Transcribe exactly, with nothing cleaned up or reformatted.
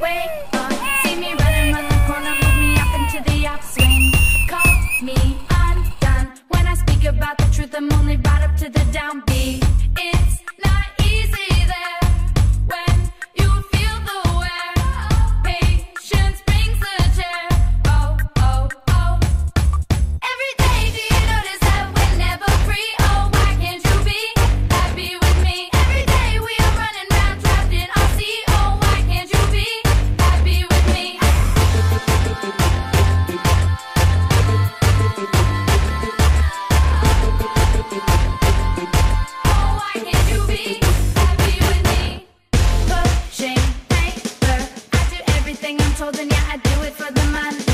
wake up, see me running around the corner, move me up into the upswing. Call me undone when I speak about the truth. I'm only brought up to the downbeat. It's not easy there when you feel the wear. Patience brings the chair. Oh, oh, oh. Every day, do you notice that we're never free? Oh, why can't you be happy with me? Every day we are running round trapped in our sea. Oh, why can't you be happy with me? Oh, why can't you be happy with me? Pushing paper, I do everything I'm told, and yeah, I do it for the money.